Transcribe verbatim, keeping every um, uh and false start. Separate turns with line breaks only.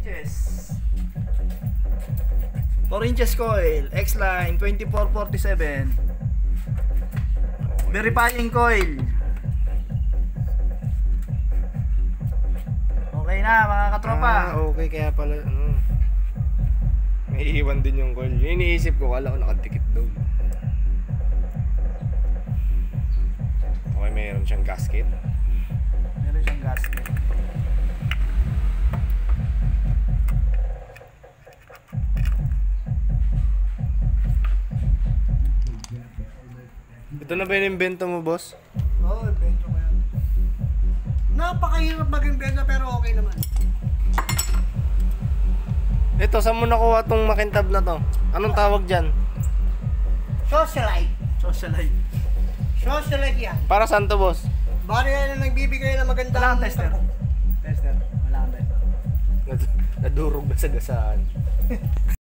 inches. four inches coil, X-line twenty-four forty-seven. Verifying coil. Okay na mga katropa.
Ah, okay, kaya pala ano. May iwan din yung coil. Iniisip ko, kala ko nakadikit doon. Okay, mayroon siyang gasket.
Meron siyang gasket.
Ito na ba yung invento mo, boss?
Oo, oh, invento ko yan. Napakahirap mag-invento pero okay naman.
Ito, saan mo nakuha tong makintab na to? Anong tawag dyan?
Socialite.
Socialite.
Socialite yan.
Para saan to, boss?
Bari yan ang nagbibigay ng magandang...
Wala kang tester. Tester. Wala kang tester.
Nad- Nadurog na sa gasaan.